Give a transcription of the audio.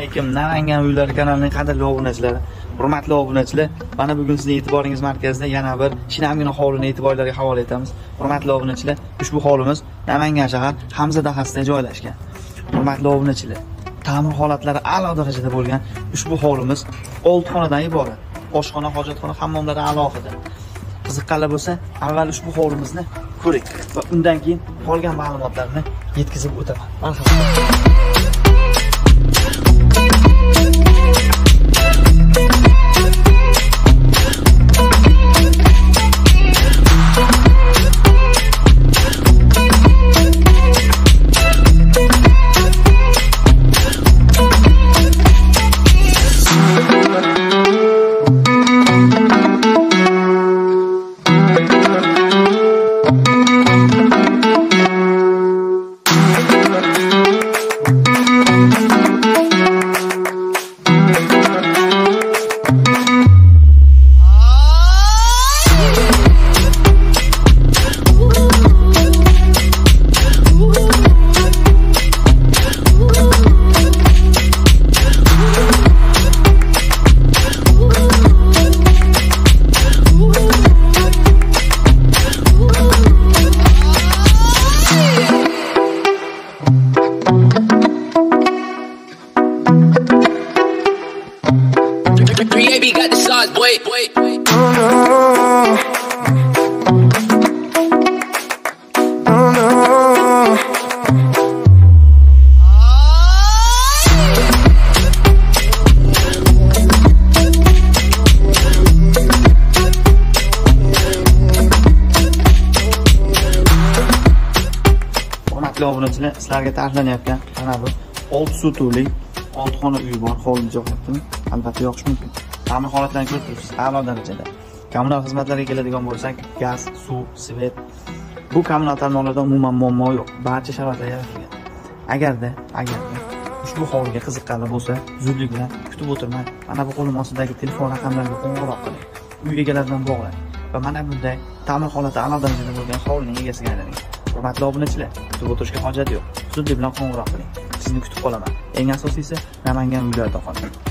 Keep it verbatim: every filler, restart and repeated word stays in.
alaykum. Namangan uylari kanalining qadrli obunachilari, hurmatli obunachilar, mana bugun sizning e'tiboringiz markazida yana bir shinamgina hovlini e'tiborlarga havola etamiz. Hurmatli obunachilar, ushbu hovlimiz Namangan shahar Hamza dahasida joylashgan. Hurmatli obunachilar, ta'mir holatlari a'lo darajada bo'lgan ushbu hovlimiz olti xonadan iborat. Oshxona, hojatxona, hammomlari alohida. Qiziqqanlar bo'lsa, avval ushbu hovlimizni ko'ring va undan keyin qolgan ma'lumotlarni yetkazib o'taman. Marhamat. Got the sauce, boy. Boy. Oh no. Oh no. Hurmatli obunachilar, sizlarga ta'riflanayotgan mana bu olti sutuli olti xona uy bor, hovli joylatdim. Albatta yoqish mumkin. Ta'mir holatlarini ko'rib turibsiz, a'lo darajada. Kommunal xizmatlarga keladigan bo'lsak, gaz, suv, svet. Bu kommunal tarmoqlarda umuman muammo yo'q. Barcha sharoitlar yaratilgan. Agarda, agarda ushbu hovliga qiziqqanlar bo'lsa, zudlik bilan kutib o'tirmang. Mana bu qo'lim ostidagi telefon raqamlariga qo'ng'iroq qiling. Uy egalari bilan bog'lang va mana bunday ta'mir holati a'lo darajada bo'lgan hovlining egasiga aylaning. Hurmatli obunachilar, kutib o'tirishga hojat yo'q. Zudlik bilan qo'ng'iroq qiling. Sizni kutib qolaman. Eng asosiysi Namangan uylarida qoling.